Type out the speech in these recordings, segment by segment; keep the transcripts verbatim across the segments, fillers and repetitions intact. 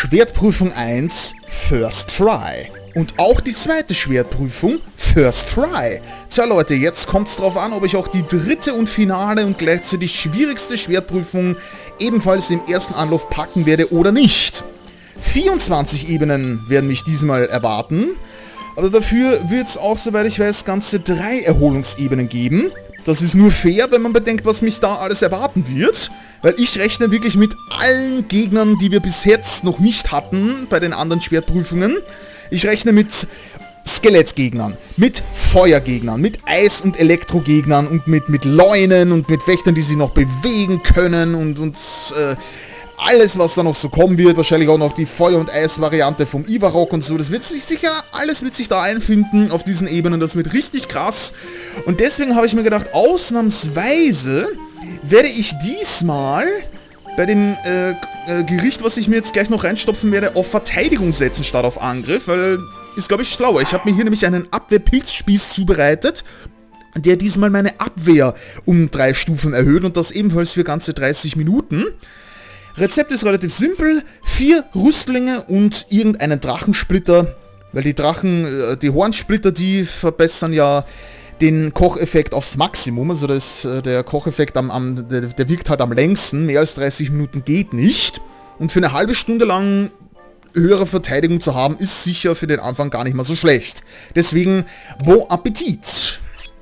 Schwertprüfung eins, First Try. Und auch die zweite Schwertprüfung, First Try. Tja Leute, jetzt kommt es drauf an, ob ich auch die dritte und finale und gleichzeitig schwierigste Schwertprüfung ebenfalls im ersten Anlauf packen werde oder nicht. vierundzwanzig Ebenen werden mich diesmal erwarten, aber dafür wird es auch, soweit ich weiß, ganze drei Erholungsebenen geben. Das ist nur fair, wenn man bedenkt, was mich da alles erwarten wird, weil ich rechne wirklich mit allen Gegnern, die wir bis jetzt noch nicht hatten bei den anderen Schwertprüfungen. Ich rechne mit Skelettgegnern, mit Feuergegnern, mit Eis- und Elektrogegnern und mit, mit Leunen und mit Wächtern, die sich noch bewegen können und, und äh, alles, was da noch so kommen wird. Wahrscheinlich auch noch die Feuer- und Eis-Variante vom Ivarok und so. Das wird sich sicher, alles wird sich da einfinden auf diesen Ebenen. Das wird richtig krass. Und deswegen habe ich mir gedacht, ausnahmsweise werde ich diesmal bei dem äh, äh, Gericht, was ich mir jetzt gleich noch reinstopfen werde, auf Verteidigung setzen statt auf Angriff, weil ist, glaube ich, schlauer. Ich habe mir hier nämlich einen Abwehrpilzspieß zubereitet, der diesmal meine Abwehr um drei Stufen erhöht und das ebenfalls für ganze dreißig Minuten. Rezept ist relativ simpel, vier Rüstlinge und irgendeinen Drachensplitter, weil die Drachen, äh, die Hornsplitter, die verbessern ja den Kocheffekt aufs Maximum, also das, der Kocheffekt am, am der, der wirkt halt am längsten, mehr als dreißig Minuten geht nicht. Und für eine halbe Stunde lang höhere Verteidigung zu haben, ist sicher für den Anfang gar nicht mal so schlecht. Deswegen, bon Appetit!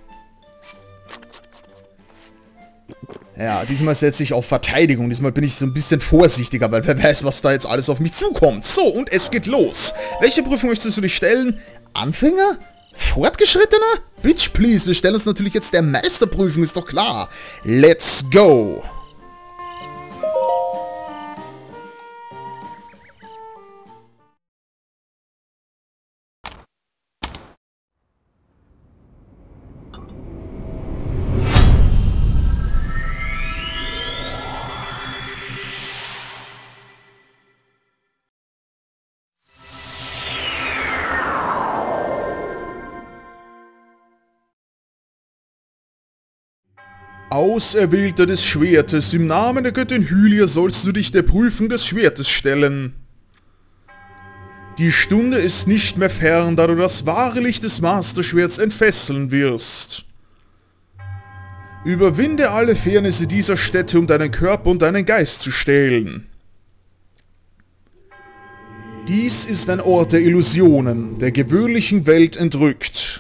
Ja, diesmal setze ich auf Verteidigung, diesmal bin ich so ein bisschen vorsichtiger, weil wer weiß, was da jetzt alles auf mich zukommt. So, und es geht los. Welche Prüfung möchtest du dich stellen? Anfänger? Fortgeschrittener? Bitch, please, wir stellen uns natürlich jetzt der Meisterprüfung, ist doch klar. Let's go! Auserwählter des Schwertes, im Namen der Göttin Hylia sollst du dich der Prüfung des Schwertes stellen. Die Stunde ist nicht mehr fern, da du das wahre Licht des Masterschwerts entfesseln wirst. Überwinde alle Fairnisse dieser Stätte, um deinen Körper und deinen Geist zu stählen. Dies ist ein Ort der Illusionen, der gewöhnlichen Welt entrückt.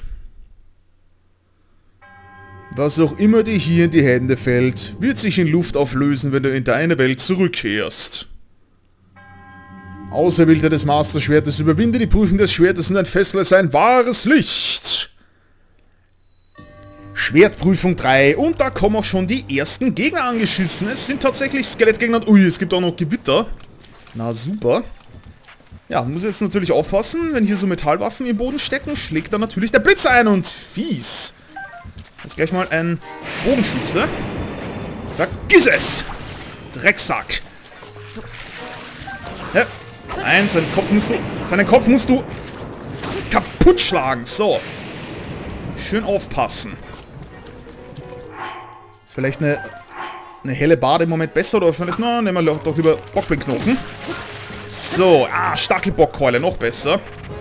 Was auch immer dir hier in die Hände fällt, wird sich in Luft auflösen, wenn du in deine Welt zurückkehrst. Auserwählter des Masterschwertes, überwinde die Prüfung des Schwertes und entfessle sein wahres Licht. Schwertprüfung drei und da kommen auch schon die ersten Gegner angeschissen. Es sind tatsächlich Skelettgegner und ui, es gibt auch noch Gewitter. Na super. Ja, muss jetzt natürlich aufpassen, wenn hier so Metallwaffen im Boden stecken, schlägt da natürlich der Blitz ein und fies. Jetzt gleich mal ein Bogenschütze. Vergiss es! Drecksack! Ja. Nein, seinen Kopf musst du. Seinen Kopf musst du kaputt schlagen. So. Schön aufpassen. Ist vielleicht eine, eine helle Bade im Moment besser oder vielleicht. Na, nehmen wir doch lieber Bockbeinknochen. So, ah, Stachelbockkeule, noch besser.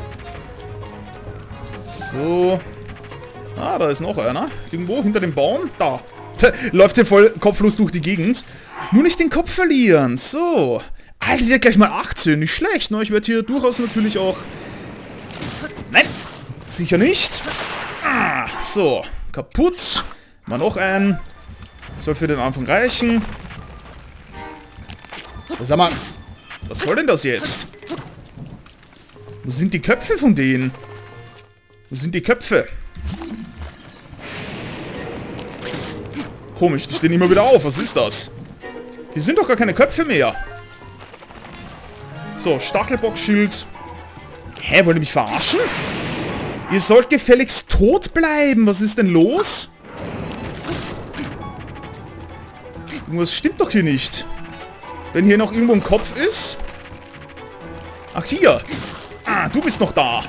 So. Ah, da ist noch einer. Irgendwo, hinter dem Baum. Da. Läuft hier voll kopflos durch die Gegend. Nur nicht den Kopf verlieren. So. Alter, die hat gleich mal achtzehn. Nicht schlecht, ne? Ich werde hier durchaus natürlich auch... Nein! Sicher nicht. Ah, so. Kaputt. Mal noch einen. Soll für den Anfang reichen. Sag mal. Was soll denn das jetzt? Wo sind die Köpfe von denen? Wo sind die Köpfe? Komisch, die stehen immer wieder auf. Was ist das? Hier sind doch gar keine Köpfe mehr. So, Stachelbockschild. Hä, wollt ihr mich verarschen? Ihr sollt gefälligst tot bleiben. Was ist denn los? Irgendwas stimmt doch hier nicht. Wenn hier noch irgendwo ein Kopf ist. Ach, hier. Ah, du bist noch da.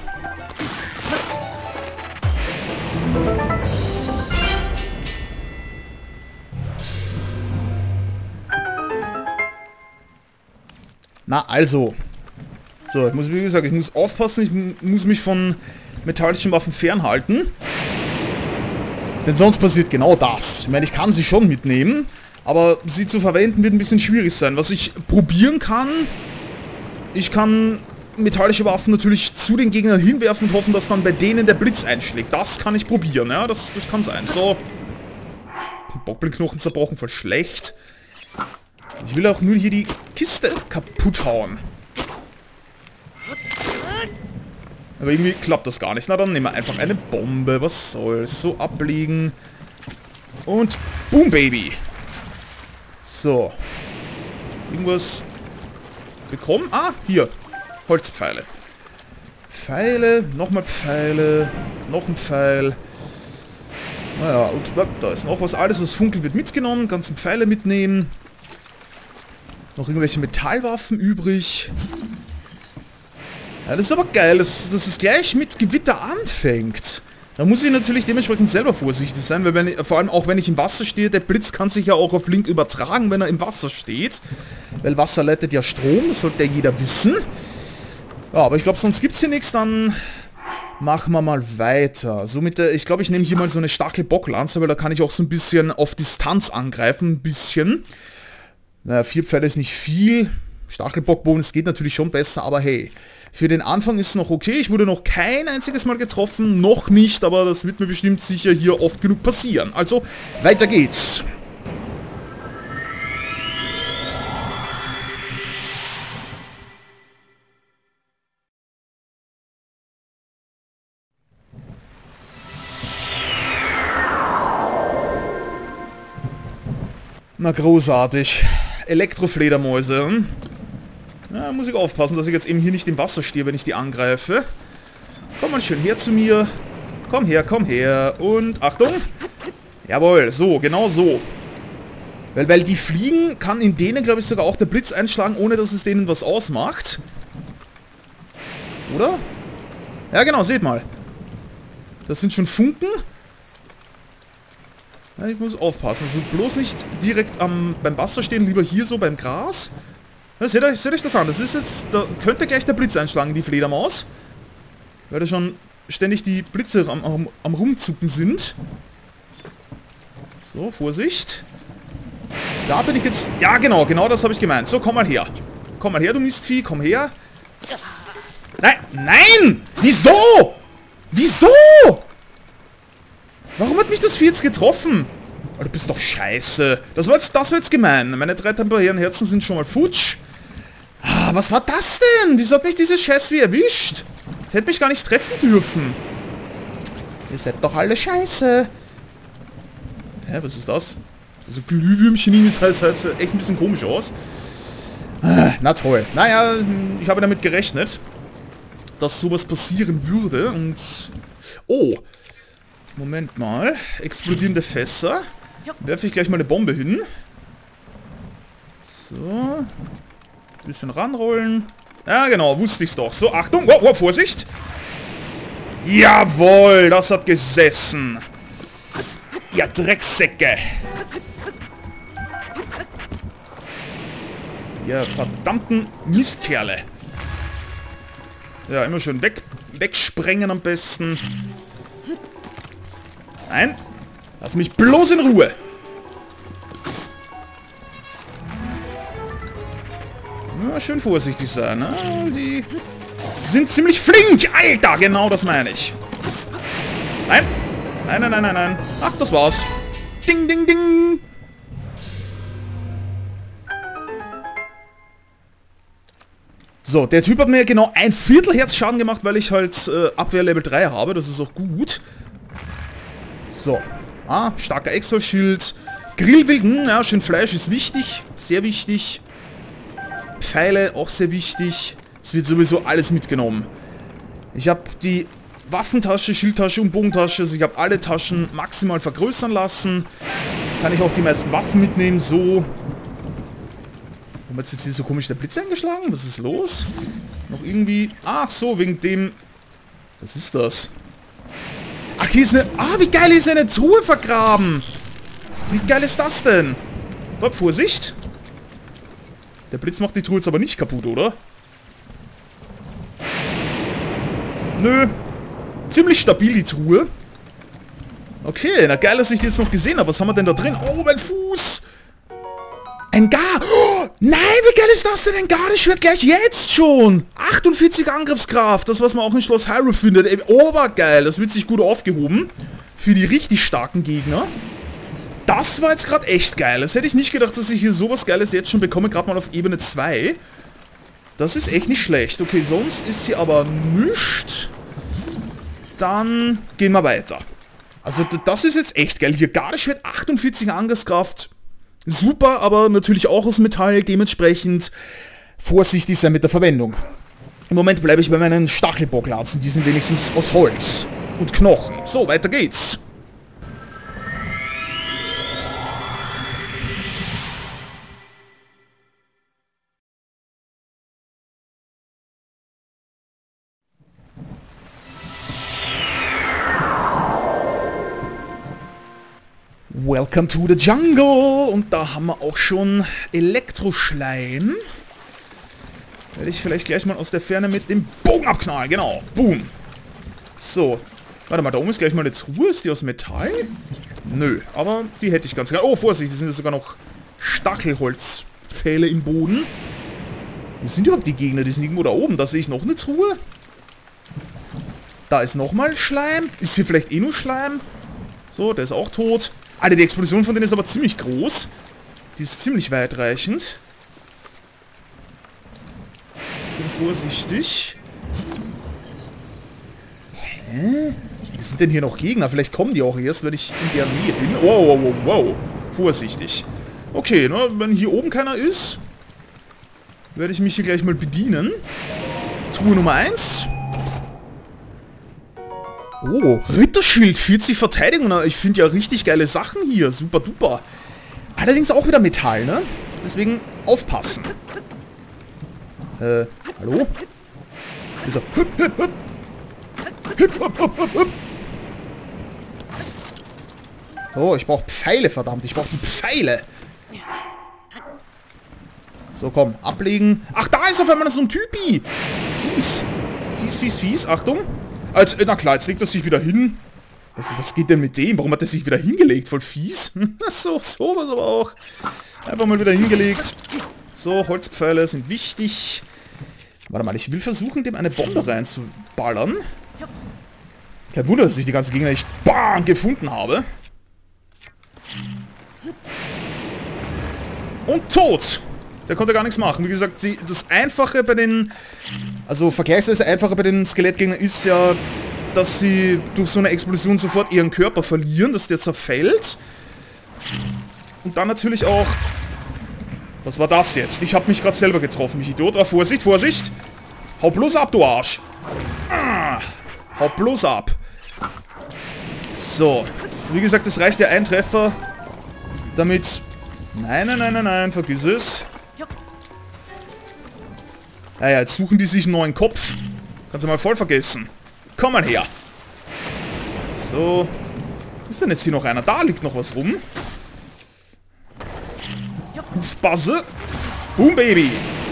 Na also, So, ich muss, wie gesagt, ich muss aufpassen, ich muss mich von metallischen Waffen fernhalten. Denn sonst passiert genau das. Ich meine, ich kann sie schon mitnehmen, aber sie zu verwenden wird ein bisschen schwierig sein. Was ich probieren kann, ich kann metallische Waffen natürlich zu den Gegnern hinwerfen und hoffen, dass dann bei denen der Blitz einschlägt. Das kann ich probieren, ja, das, das kann sein. So. Bockblindknochen zerbrochen, voll schlecht. Ich will auch nur hier die Kiste kaputt hauen. Aber irgendwie klappt das gar nicht. Na, dann nehmen wir einfach eine Bombe. Was soll's? So ablegen. Und boom, Baby. So. Irgendwas bekommen? Ah, hier. Holzpfeile. Pfeile, nochmal Pfeile, noch ein Pfeil. Naja, und da ist noch was. Alles, was funkelt, wird mitgenommen. Ganzen Pfeile mitnehmen. Noch irgendwelche Metallwaffen übrig. Ja, das ist aber geil, dass, dass es gleich mit Gewitter anfängt. Da muss ich natürlich dementsprechend selber vorsichtig sein, weil wenn ich, vor allem auch wenn ich im Wasser stehe, der Blitz kann sich ja auch auf Link übertragen, wenn er im Wasser steht. Weil Wasser leitet ja Strom, das sollte ja jeder wissen. Ja, aber ich glaube, sonst gibt es hier nichts, dann machen wir mal weiter. So mit der, ich glaube, ich nehme hier mal so eine Stachelbocklanze, weil da kann ich auch so ein bisschen auf Distanz angreifen, ein bisschen. Naja, vier Pfeile ist nicht viel. Stachelbockbogen, es geht natürlich schon besser, aber hey, für den Anfang ist es noch okay. Ich wurde noch kein einziges Mal getroffen, noch nicht, aber das wird mir bestimmt sicher hier oft genug passieren. Also, weiter geht's. Na, großartig. Elektrofledermäuse. Hm? Ja, muss ich aufpassen, dass ich jetzt eben hier nicht im Wasser stehe, wenn ich die angreife. Komm mal schön her zu mir. Komm her, komm her. Und Achtung. Jawohl, so, genau so. Weil, weil die fliegen, kann in denen, glaube ich, sogar auch der Blitz einschlagen, ohne dass es denen was ausmacht. Oder? Ja, genau, seht mal. Das sind schon Funken. Ja, ich muss aufpassen. Also bloß nicht direkt am, beim Wasser stehen, lieber hier so beim Gras. Ja, seht euch, seht euch das an. Das ist jetzt, da könnte gleich der Blitz einschlagen, die Fledermaus. Weil da schon ständig die Blitze am, am, am Rumzucken sind. So, Vorsicht. Da bin ich jetzt... Ja, genau, genau das habe ich gemeint. So, komm mal her. Komm mal her, du Mistvieh, komm her. Nein, nein! Wieso? Wieso? Warum hat mich das Vieh jetzt getroffen? Oh, du bist doch scheiße. Das war jetzt, das war jetzt gemein. Meine drei temporären Herzen sind schon mal futsch. Ah, was war das denn? Wieso hat mich dieses Scheißvieh erwischt? Das hätte mich gar nicht treffen dürfen. Ihr seid doch alle scheiße. Hä, was ist das? Also Glühwürmchen ist halt, halt echt ein bisschen komisch aus. Ah, na toll. Naja, ich habe damit gerechnet, dass sowas passieren würde. Und... Oh. Moment mal. Explodierende Fässer. Werfe ich gleich mal eine Bombe hin. So. Ein bisschen ranrollen. Ja, genau. Wusste ich's doch. So, Achtung. Wow, wow, Vorsicht. Jawohl, das hat gesessen. Ihr Drecksäcke. Ihr verdammten Mistkerle. Ja, immer schön weg, wegsprengen am besten. Nein. Lass mich bloß in Ruhe. Ja, schön vorsichtig sein, ne? Die sind ziemlich flink. Alter, genau das meine ich. Nein. Nein, nein, nein, nein, nein. Ach, das war's. Ding, ding, ding. So, der Typ hat mir genau ein Viertel Herz Schaden gemacht, weil ich halt äh, Abwehr Level drei habe. Das ist auch gut. So. Ah, starker Exo-Schild. Grillwilden, ja, schön Fleisch ist wichtig. Sehr wichtig. Pfeile, auch sehr wichtig. Es wird sowieso alles mitgenommen. Ich habe die Waffentasche, Schildtasche und Bogentasche. Also ich habe alle Taschen maximal vergrößern lassen. Kann ich auch die meisten Waffen mitnehmen, so. Warum hat jetzt hier so komisch der Blitz eingeschlagen? Was ist los? Noch irgendwie... Ach so, wegen dem... Was ist das? Ach, hier ist eine... Ah, wie geil ist eine Truhe vergraben? Wie geil ist das denn? Oh, Vorsicht. Der Blitz macht die Truhe jetzt aber nicht kaputt, oder? Nö. Ziemlich stabil, die Truhe. Okay, na geil, dass ich die jetzt noch gesehen habe. Was haben wir denn da drin? Oh, mein Fuß. Ein Gar... Oh, nein, wie geil ist das denn? Ein Gardeschwert gleich jetzt schon. achtundvierzig Angriffskraft. Das, was man auch in Schloss Hyrule findet. Ey, obergeil. Das wird sich gut aufgehoben. Für die richtig starken Gegner. Das war jetzt gerade echt geil. Das hätte ich nicht gedacht, dass ich hier sowas Geiles jetzt schon bekomme. Gerade mal auf Ebene zwei. Das ist echt nicht schlecht. Okay, sonst ist hier aber nichts. Dann gehen wir weiter. Also das ist jetzt echt geil. Hier Gardeschwert, achtundvierzig Angriffskraft. Super, aber natürlich auch aus Metall. Dementsprechend vorsichtig sein mit der Verwendung. Im Moment bleibe ich bei meinen Stachelbocklanzen. Die sind wenigstens aus Holz und Knochen. So, weiter geht's. Welcome to the Jungle. Und da haben wir auch schon Elektroschleim. Werde ich vielleicht gleich mal aus der Ferne mit dem Bogen abknallen. Genau. Boom. So. Warte mal, da oben ist gleich mal eine Truhe. Ist die aus Metall? Nö. Aber die hätte ich ganz gerne. Oh, Vorsicht. Das sind sogar noch Stachelholzpfähle im Boden. Wo sind überhaupt die Gegner? Die sind irgendwo da oben. Da sehe ich noch eine Truhe. Da ist nochmal Schleim. Ist hier vielleicht eh nur Schleim? So, der ist auch tot. Alter, die Explosion von denen ist aber ziemlich groß. Die ist ziemlich weitreichend. Bin vorsichtig. Hä? Wie sind denn hier noch Gegner? Vielleicht kommen die auch erst, wenn ich in der Nähe bin. Wow, wow, wow, wow. Vorsichtig. Okay, ne, wenn hier oben keiner ist, werde ich mich hier gleich mal bedienen. Truhe Nummer eins. Oh, Ritterschild, vierzig Verteidigung. Ich finde ja richtig geile Sachen hier. Super duper. Allerdings auch wieder Metall, ne? Deswegen aufpassen. Äh, hallo? Ist er? Hüpp, hüpp, hüpp. Hüpp, hüpp, hüpp, hüpp, hüpp. So, ich brauche Pfeile, verdammt. Ich brauche die Pfeile. So, komm, ablegen. Ach, da ist auf einmal so ein Typi. Fies. Fies, fies, fies. Achtung. Als, na klar, jetzt legt er sich wieder hin. Was, was geht denn mit dem? Warum hat er sich wieder hingelegt? Voll fies. so, sowas aber auch. Einfach mal wieder hingelegt. So, Holzpfeile sind wichtig. Warte mal, ich will versuchen, dem eine Bombe reinzuballern. Kein Wunder, dass ich die ganzen Gegner nicht bam, gefunden habe. Und tot. Der konnte gar nichts machen. Wie gesagt, die, das Einfache bei den... Also vergleichsweise einfacher bei den Skelettgegnern ist ja, dass sie durch so eine Explosion sofort ihren Körper verlieren, dass der zerfällt. Und dann natürlich auch... Was war das jetzt? Ich habe mich gerade selber getroffen, ich Idiot. Oh, Vorsicht, Vorsicht! Hau bloß ab, du Arsch! Ah, hau bloß ab! So. Wie gesagt, es reicht ja ein Treffer, damit... Nein, nein, nein, nein, nein, vergiss es. Ja, ja, jetzt suchen die sich einen neuen Kopf. Kannst du mal voll vergessen. Komm mal her. So. Ist denn jetzt hier noch einer? Da liegt noch was rum. Hufbasse. Boom, Baby.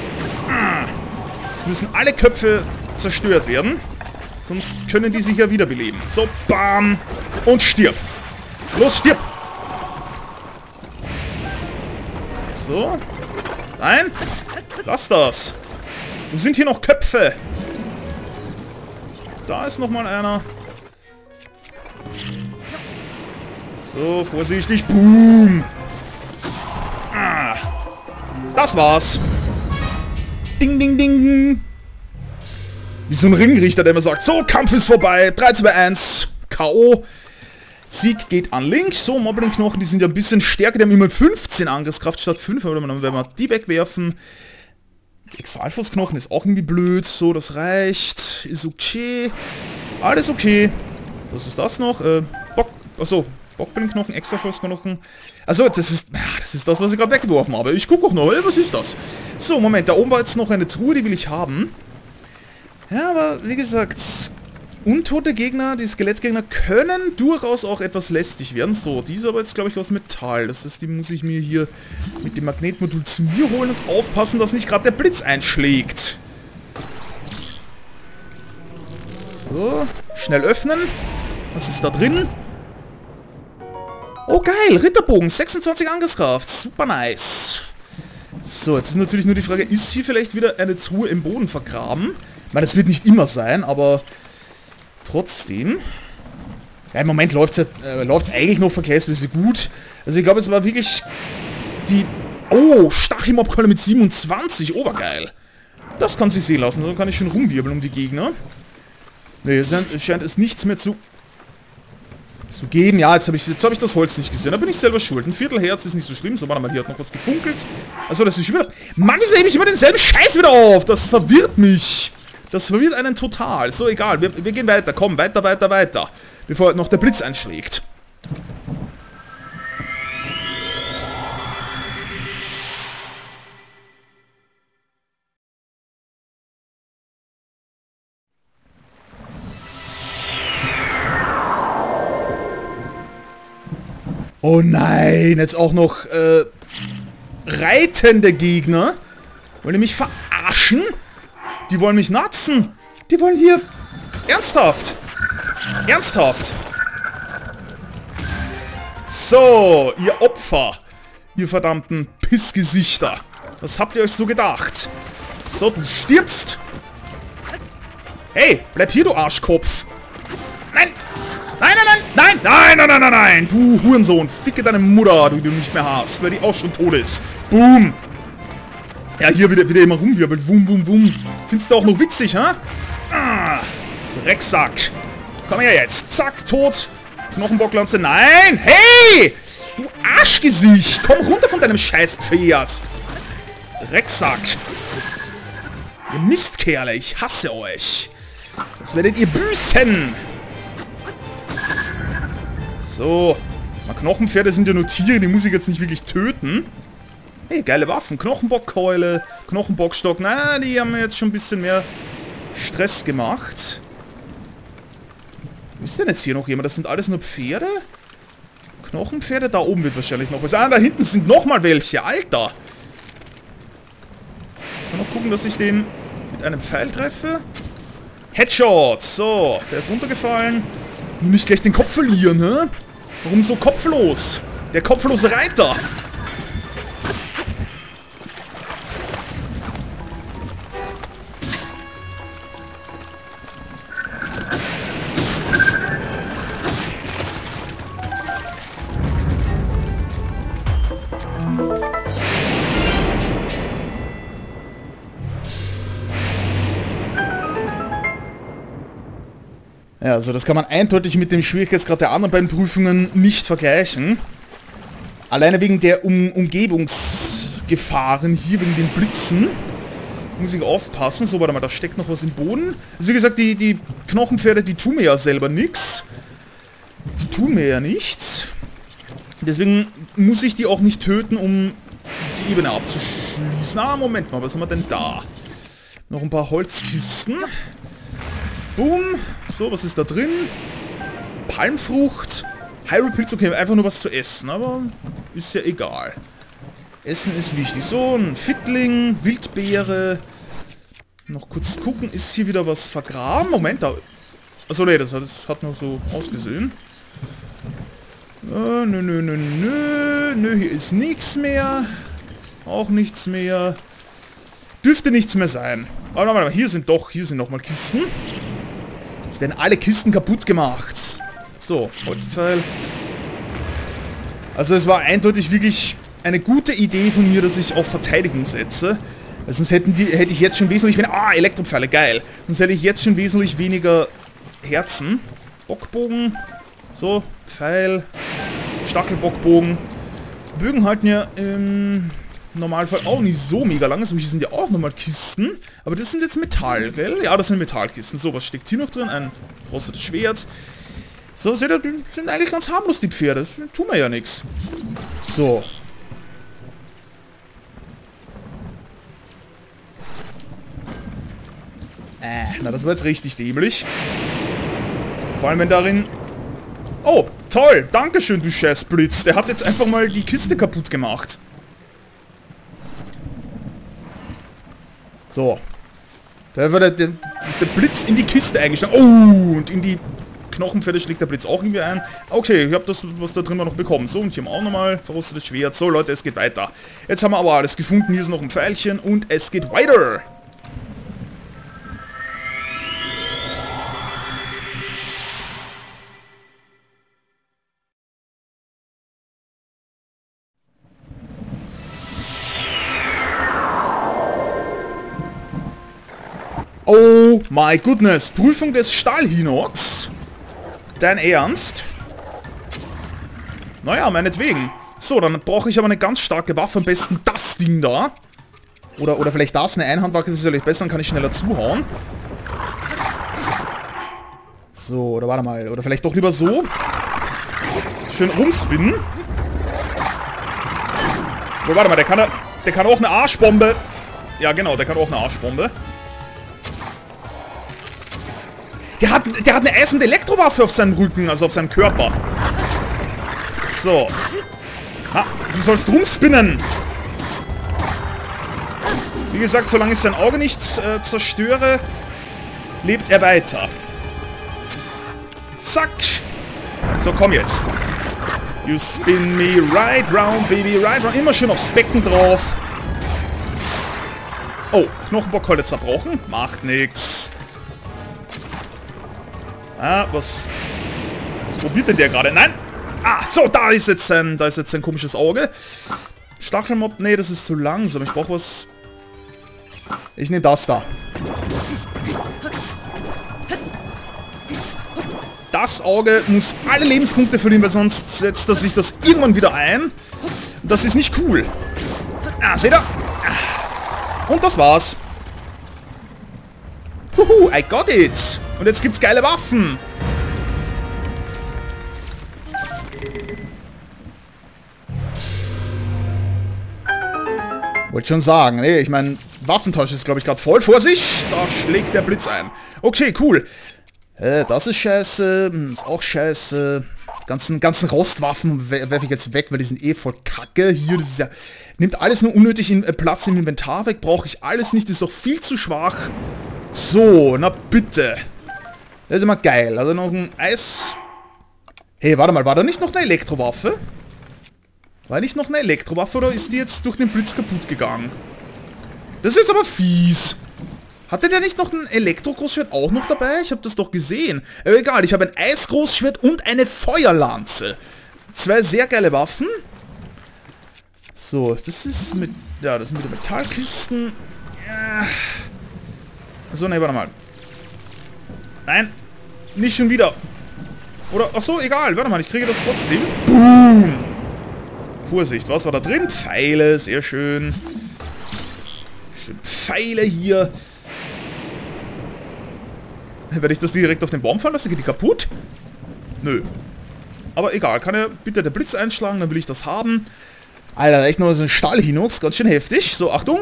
Jetzt müssen alle Köpfe zerstört werden. Sonst können die sich ja wiederbeleben. So, bam. Und stirb. Los, stirb. So. Nein. Lass das. Wo sind hier noch Köpfe? Da ist nochmal einer. So, vorsichtig. Boom. Ah. Das war's. Ding, ding, ding. Wie so ein Ringrichter, der immer sagt, so, Kampf ist vorbei. drei, zwei, eins. K O. Sieg geht an Link. So, Moblin-Knochen, die sind ja ein bisschen stärker. Die haben immer fünfzehn Angriffskraft statt fünf. Aber dann werden wir die wegwerfen. Exalfos-Knochen ist auch irgendwie blöd. So, das reicht. Ist okay. Alles okay. Was ist das noch? Äh, Bock... Achso. Bockblin-Knochen, Exalfos-Knochen. Also, das ist... Das ist das, was ich gerade weggeworfen habe. Ich gucke auch noch. Was ist das? So, Moment. Da oben war jetzt noch eine Truhe, die will ich haben. Ja, aber wie gesagt... Untote Gegner, die Skelettgegner können durchaus auch etwas lästig werden. So, die ist aber jetzt, glaube ich, aus Metall. Das heißt, die muss ich mir hier mit dem Magnetmodul zu mir holen und aufpassen, dass nicht gerade der Blitz einschlägt. So, schnell öffnen. Was ist da drin? Oh geil, Ritterbogen, sechsundzwanzig Angriffskraft. Super nice. So, jetzt ist natürlich nur die Frage, ist hier vielleicht wieder eine Truhe im Boden vergraben? Ich meine, das wird nicht immer sein, aber trotzdem. Ja, im Moment läuft es äh, eigentlich noch vergleichsweise gut. Also ich glaube, es war wirklich die... Oh, Stachelmobkeule mit siebenundzwanzig, obergeil. Das kann sich sehen lassen, dann kann ich schon rumwirbeln um die Gegner. Ne, es scheint es nichts mehr zu... zu geben. Ja, jetzt habe ich, jetzt hab ich das Holz nicht gesehen. Da bin ich selber schuld. Ein Viertelherz ist nicht so schlimm. So, warte mal, hier hat noch was gefunkelt. Achso, das ist schon wieder... Mann, wieso hebe ich immer denselben Scheiß wieder auf? Das verwirrt mich. Das verwirrt einen total. So, egal. Wir, wir gehen weiter. Komm, weiter, weiter, weiter. Bevor noch der Blitz einschlägt. Oh nein, jetzt auch noch äh, reitende Gegner. Wollen die mich verarschen? Die wollen mich natzen. Die wollen hier... Ernsthaft. Ernsthaft. So, ihr Opfer. Ihr verdammten Pissgesichter. Was habt ihr euch so gedacht? So, du stirbst. Hey, bleib hier, du Arschkopf. Nein. Nein, nein, nein, nein, nein, nein, nein, nein, du Hurensohn, ficke deine Mutter, die du nicht mehr hast, weil die auch schon tot ist. Boom. Ja, hier wieder, wieder immer rumwirbelt, wum, wum, wum. Findest du auch noch witzig, hä? Ah, Drecksack. Komm her jetzt, zack, tot. Knochenbocklanze, nein, hey, du Arschgesicht, komm runter von deinem Scheißpferd. Drecksack. Ihr Mistkerle, ich hasse euch. Das werdet ihr büßen. So. Mal Knochenpferde sind ja nur Tiere, die muss ich jetzt nicht wirklich töten. Hey, geile Waffen. Knochenbockkeule, Knochenbockstock. Na, die haben mir jetzt schon ein bisschen mehr Stress gemacht. Wo ist denn jetzt hier noch jemand? Das sind alles nur Pferde? Knochenpferde? Da oben wird wahrscheinlich noch was. Ah, da hinten sind nochmal welche. Alter. Ich kann noch gucken, dass ich den mit einem Pfeil treffe. Headshot. So, der ist runtergefallen. Nicht gleich den Kopf verlieren, hä? Warum so kopflos? Der kopflose Reiter. Ja, also das kann man eindeutig mit dem Schwierigkeitsgrad der anderen beiden Prüfungen nicht vergleichen. Alleine wegen der um Umgebungsgefahren hier, wegen den Blitzen. Muss ich aufpassen. So, warte mal, da steckt noch was im Boden. Also wie gesagt, die, die Knochenpferde, die tun mir ja selber nichts. Die tun mir ja nichts. Deswegen muss ich die auch nicht töten, um die Ebene abzuschließen. Ah, Moment mal, was haben wir denn da? Noch ein paar Holzkisten. Boom. So, was ist da drin? Palmfrucht. Hyrule-Pilz, okay, einfach nur was zu essen, aber ist ja egal. Essen ist wichtig. So, ein Fittling, Wildbeere. Noch kurz gucken, ist hier wieder was vergraben? Moment, da... Achso, ne, das, das hat noch so ausgesehen. Äh, nö, nö, nö, nö. Nö, hier ist nichts mehr. Auch nichts mehr. Dürfte nichts mehr sein. Aber warte mal, hier sind doch, hier sind nochmal Kisten. Es werden alle Kisten kaputt gemacht. So, Holzpfeil. Also es war eindeutig wirklich eine gute Idee von mir, dass ich auf Verteidigung setze. Weil sonst hätten die, hätte ich jetzt schon wesentlich weniger... Ah, Elektropfeile, geil. Sonst hätte ich jetzt schon wesentlich weniger Herzen. Bockbogen. So, Pfeil. Stachelbockbogen. Bögen halten ja im Normalfall auch nicht so mega lang. Also hier sind ja auch nochmal Kisten. Aber das sind jetzt Metall, gell? Ja, das sind Metallkisten. So, was steckt hier noch drin? Ein rostetes Schwert. So, seht ihr, die sind eigentlich ganz harmlos, die Pferde. Das tun wir ja nichts. So. Äh, na, das war jetzt richtig dämlich. Vor allem, wenn darin... Oh, toll! Dankeschön, du Scheißblitz. Der hat jetzt einfach mal die Kiste kaputt gemacht. So. Da wird der, der, ist der Blitz in die Kiste eingeschlagen. Oh, und in die Knochenpferde schlägt der Blitz auch irgendwie ein. Okay, ich habe das, was da drin war, noch bekommen. So, und hier haben wir auch nochmal verrostetes Schwert. So, Leute, es geht weiter. Jetzt haben wir aber alles gefunden. Hier ist noch ein Pfeilchen und es geht weiter. Oh my goodness. Prüfung des Stahlhinox. Dein Ernst? Naja, meinetwegen. So, dann brauche ich aber eine ganz starke Waffe. Am besten das Ding da. Oder, oder vielleicht das, eine Einhandwaffe, das ist vielleicht besser, dann kann ich schneller zuhauen. So, oder warte mal. Oder vielleicht doch lieber so. Schön rumspinnen. Oh, warte mal, der kann, der kann auch eine Arschbombe. Ja, genau, der kann auch eine Arschbombe. Der hat, der hat eine eisende Elektrowaffe auf seinem Rücken, also auf seinem Körper. So. Ha, du sollst rumspinnen. Wie gesagt, solange ich sein Auge nicht äh, zerstöre, lebt er weiter. Zack. So, komm jetzt. You spin me right round, baby, right round. Immer schön aufs Becken drauf. Oh, Knochenbockkeule zerbrochen. Macht nix. Ah, was... Was probiert denn der gerade? Nein! Ah, so, da ist jetzt ein, da ist jetzt ein komisches Auge. Stachelmob, nee, das ist zu langsam. Ich brauche was... Ich nehme das da. Das Auge muss alle Lebenspunkte verlieren, weil sonst setzt er sich das irgendwann wieder ein. Und das ist nicht cool. Ah, seht ihr? Und das war's. Huhu, I got it. Und jetzt gibt's geile Waffen. Wollte schon sagen, nee, ich meine, Waffentasche ist, glaube ich, gerade voll. Vorsicht, da schlägt der Blitz ein. Okay, cool. Äh, das ist scheiße, ist auch scheiße. Ganzen, ganzen Rostwaffen werfe ich jetzt weg, weil die sind eh voll kacke. Hier, das ist ja... Nimmt alles nur unnötig in, äh, Platz im Inventar weg. Brauche ich alles nicht, ist doch viel zu schwach. So, na bitte. Das ist immer geil. Also noch ein Eis... Hey, warte mal, war da nicht noch eine Elektrowaffe? War nicht noch eine Elektrowaffe oder ist die jetzt durch den Blitz kaputt gegangen? Das ist jetzt aber fies. Hatte der nicht noch ein Elektro-Großschwert auch noch dabei? Ich habe das doch gesehen. Aber egal, ich habe ein Eisgroßschwert und eine Feuerlanze. Zwei sehr geile Waffen. So, das ist mit... Ja, das sind mit den Metallkisten. Ja. So, ne, warte mal. Nein, nicht schon wieder. Oder, ach so, egal, warte mal, ich kriege das trotzdem. Boom! Vorsicht, was war da drin? Pfeile, sehr schön. Schön Pfeile hier. Wenn ich das direkt auf den Baum fallen lasse, geht die kaputt? Nö. Aber egal, kann er bitte der Blitz einschlagen, dann will ich das haben. Alter, echt nur so ein Stahlhinox, ganz schön heftig. So, Achtung.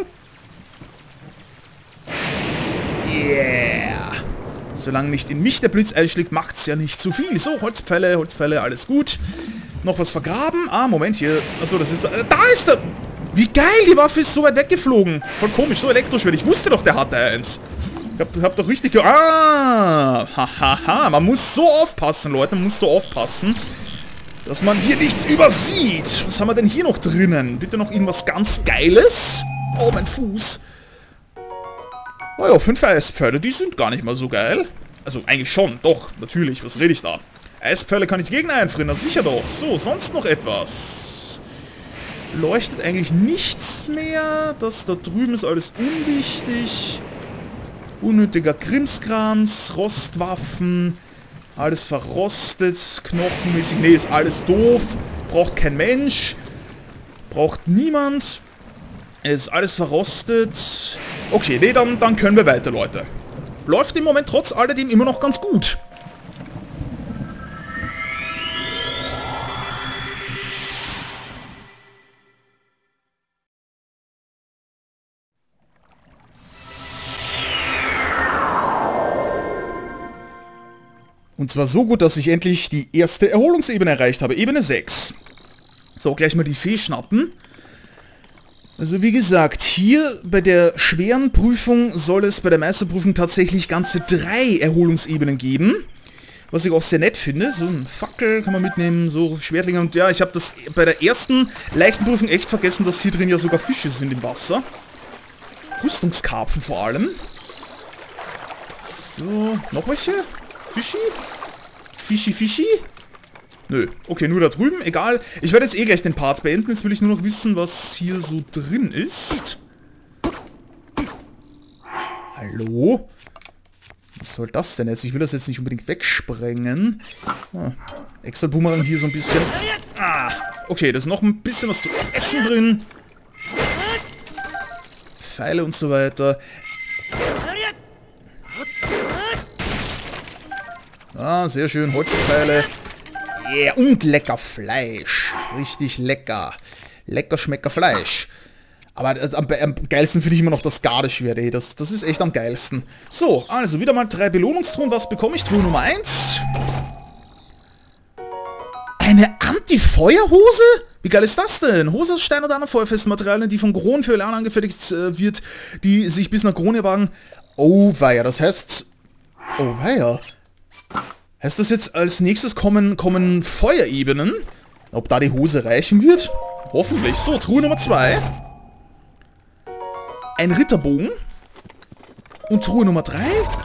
Yeah. Solange nicht in mich der Blitz einschlägt, macht's ja nicht zu viel. So, Holzpfähle, Holzpfähle, alles gut. Noch was vergraben? Ah, Moment, hier. Achso, das ist... Äh, da ist er! Wie geil, die Waffe ist so weit weggeflogen. Voll komisch, so Elektroschwert. Ich wusste doch, der hatte eins. Ich hab, hab doch richtig... Ge ah! Hahaha, man muss so aufpassen, Leute. Man muss so aufpassen, dass man hier nichts übersieht. Was haben wir denn hier noch drinnen? Bitte noch irgendwas ganz Geiles? Oh, mein Fuß. Oh ja, fünf Eispfeile, die sind gar nicht mal so geil. Also eigentlich schon, doch, natürlich, was rede ich da? Eispfeile kann ich Gegner einfrieren, das sicher doch. So, sonst noch etwas. Leuchtet eigentlich nichts mehr. Das da drüben ist alles unwichtig. Unnötiger Krimskrams, Rostwaffen. Alles verrostet, knochenmäßig. Nee, ist alles doof. Braucht kein Mensch. Braucht niemand. Es ist alles verrostet. Okay, nee, dann, dann können wir weiter, Leute. Läuft im Moment trotz alledem immer noch ganz gut. Und zwar so gut, dass ich endlich die erste Erholungsebene erreicht habe. Ebene sechs. So, gleich mal die Fee schnappen. Also wie gesagt, hier bei der schweren Prüfung soll es bei der Meisterprüfung tatsächlich ganze drei Erholungsebenen geben. Was ich auch sehr nett finde. So ein Fackel kann man mitnehmen, so Schwertlinge. Und ja, ich habe das bei der ersten leichten Prüfung echt vergessen, dass hier drin ja sogar Fische sind im Wasser. Rüstungskarpfen vor allem. So, noch welche? Fischi? Fischi, Fischi? Nö, okay, nur da drüben, egal. Ich werde jetzt eh gleich den Part beenden. Jetzt will ich nur noch wissen, was hier so drin ist. Hallo? Was soll das denn jetzt? Ich will das jetzt nicht unbedingt wegsprengen. Ah, extra Boomerang hier so ein bisschen. Ah, okay, da ist noch ein bisschen was zu essen drin. Pfeile und so weiter. Ah, sehr schön, Holzpfeile. Yeah, und lecker Fleisch. Richtig lecker. Lecker schmecker Fleisch. Aber äh, am, am geilsten finde ich immer noch das Gardeschwert, ey. Das, das ist echt am geilsten. So, also wieder mal drei Belohnungstruhen. Was bekomme ich? Truhe Nummer eins. Eine Anti-Feuerhose? Wie geil ist das denn? Hose aus Stein oder anderen feuerfesten Materialien, die von Kron für Elan angefertigt äh, wird, die sich bis nach Krone wagen. Oh weia, das heißt... Oh weia. Heißt das jetzt, als nächstes kommen, kommen Feuerebenen? Ob da die Hose reichen wird? Hoffentlich. So, Truhe Nummer zwei. Ein Ritterbogen. Und Truhe Nummer drei.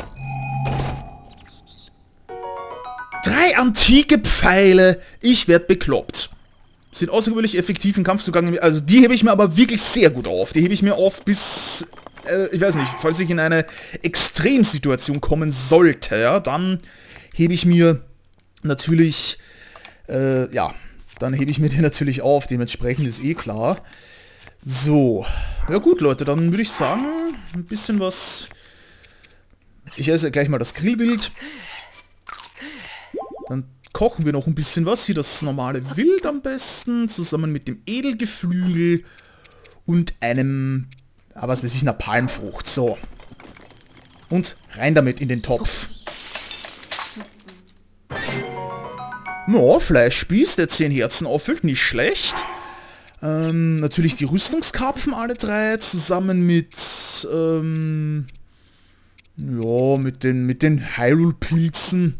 Drei antike Pfeile. Ich werd bekloppt. Sind außergewöhnlich effektiv im Kampfzugang. Also die hebe ich mir aber wirklich sehr gut auf. Die hebe ich mir auf bis... Äh, ich weiß nicht, falls ich in eine Extremsituation kommen sollte, ja, dann... hebe ich mir natürlich, äh, ja, dann hebe ich mir den natürlich auf, dementsprechend ist eh klar. So, ja gut Leute, dann würde ich sagen, ein bisschen was, ich esse gleich mal das Grillwild, dann kochen wir noch ein bisschen was, hier das normale Wild am besten, zusammen mit dem Edelgeflügel und einem, ah, was weiß ich, einer Palmfrucht, so. Und rein damit in den Topf. No, Fleischspieß, der zehn Herzen auffüllt, nicht schlecht. Ähm, natürlich die Rüstungskarpfen, alle drei, zusammen mit, ähm, ja, mit den, mit den Hyrule-Pilzen.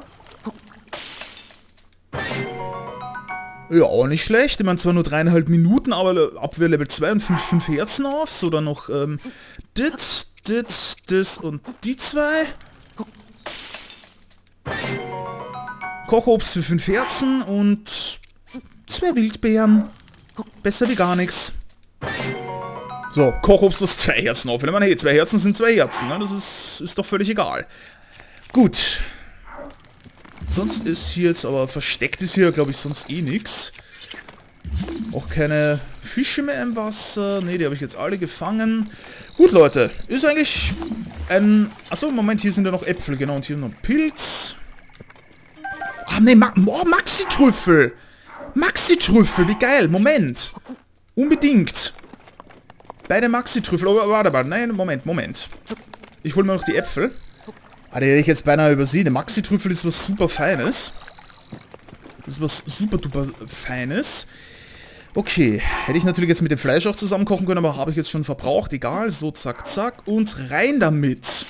Ja, auch nicht schlecht. Ich meine, zwar nur dreieinhalb Minuten, aber Abwehr Level zwei und fünf, fünf Herzen auf. So, dann noch, ähm, dit, dit, das und die zwei. Kochobst für fünf Herzen und zwei Wildbeeren. Besser wie gar nichts. So, Kochobst, was zwei Herzen auf. Ich meine, hey, zwei Herzen sind zwei Herzen, ne? Das ist, ist doch völlig egal. Gut. Sonst ist hier jetzt aber versteckt ist hier, glaube ich, sonst eh nichts. Auch keine Fische mehr im Wasser. Ne, die habe ich jetzt alle gefangen. Gut, Leute. Ist eigentlich ein... Achso, Moment, hier sind ja noch Äpfel, genau. Und hier noch ein Pilz. Ah, ne, Ma oh, Maxi-Trüffel. Maxi-Trüffel, wie geil. Moment. Unbedingt. Beide Maxi-Trüffel. Oh, warte mal. Nein, Moment, Moment. Ich hole mir noch die Äpfel. Ah, die hätte ich jetzt beinahe übersehen. Der Maxi-Trüffel ist was super Feines. Das ist was super duper Feines. Okay. Hätte ich natürlich jetzt mit dem Fleisch auch zusammen kochen können, aber habe ich jetzt schon verbraucht. Egal. So, zack, zack. Und rein damit.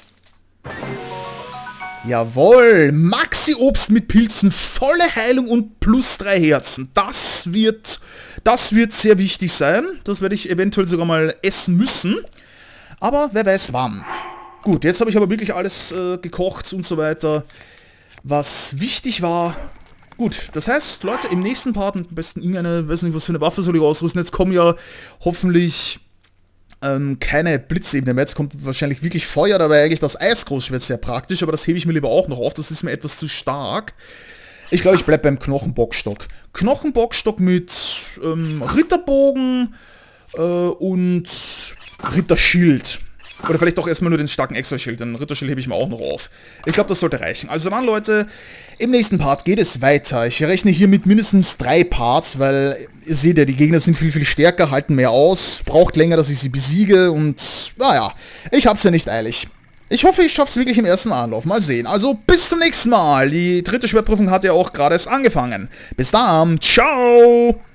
Jawohl, Maxi-Obst mit Pilzen, volle Heilung und plus drei Herzen. Das wird, das wird sehr wichtig sein. Das werde ich eventuell sogar mal essen müssen. Aber wer weiß wann. Gut, jetzt habe ich aber wirklich alles äh, gekocht und so weiter, was wichtig war. Gut, das heißt, Leute, im nächsten Part am besten irgendeine, weiß nicht, was für eine Waffe soll ich ausrüsten. Jetzt kommen ja hoffentlich... Ähm, keine Blitzebene mehr. Jetzt kommt wahrscheinlich wirklich Feuer, da wäre eigentlich das Eisgroßschwert sehr praktisch, aber das hebe ich mir lieber auch noch auf, das ist mir etwas zu stark. Ich glaube, ich bleibe beim Knochenbockstock. Knochenbockstock mit ähm, Ritterbogen äh, und Ritterschild. Oder vielleicht auch erstmal nur den starken Extraschild, den Ritterschild hebe ich mir auch noch auf. Ich glaube, das sollte reichen. Also dann, Leute, im nächsten Part geht es weiter. Ich rechne hier mit mindestens drei Parts, weil ihr seht ja, die Gegner sind viel, viel stärker, halten mehr aus, braucht länger, dass ich sie besiege und, naja, ich hab's ja nicht eilig. Ich hoffe, ich schaff's wirklich im ersten Anlauf. Mal sehen. Also, bis zum nächsten Mal. Die dritte Schwertprüfung hat ja auch gerade erst angefangen. Bis dann. Ciao.